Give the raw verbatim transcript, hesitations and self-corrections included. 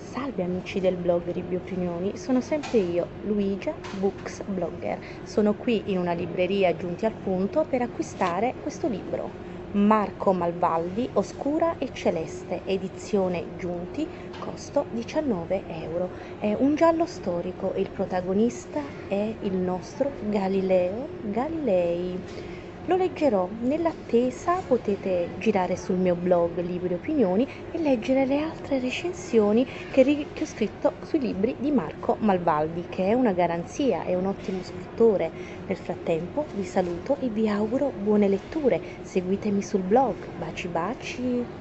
Salve amici del blog Libri Opinioni, sono sempre io, Luigia Books Blogger. Sono qui in una libreria Giunti al Punto per acquistare questo libro. Marco Malvaldi, Oscura e Celeste, edizione Giunti, costo diciannove euro. È un giallo storico e il protagonista è il nostro Galileo Galilei. Lo leggerò. Nell'attesa potete girare sul mio blog Libri Opinioni e leggere le altre recensioni che, ri- che ho scritto sui libri di Marco Malvaldi, che è una garanzia, è un ottimo scrittore. Nel frattempo vi saluto e vi auguro buone letture. Seguitemi sul blog. Baci baci!